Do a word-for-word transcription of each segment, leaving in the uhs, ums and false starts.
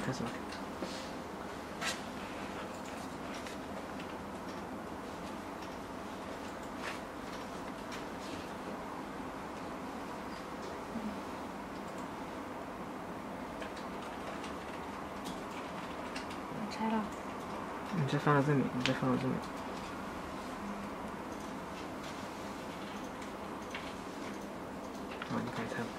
开始吧。 拆了。 你再翻到正面，你再翻到正面。好，你可以拆了。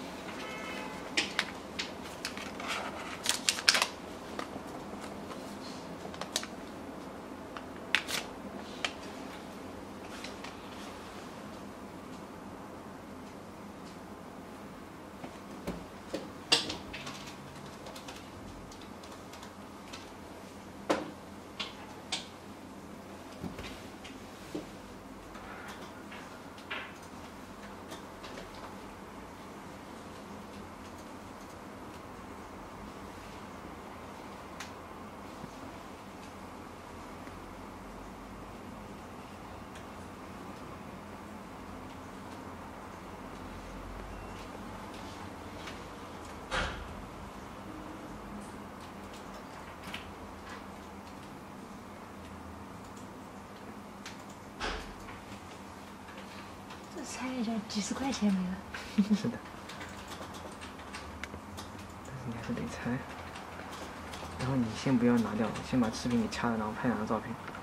这拆一下几十块钱没了。 是的。但是你还是得拆。然后你先不要拿掉，先把视频给掐了，然后拍两张照片。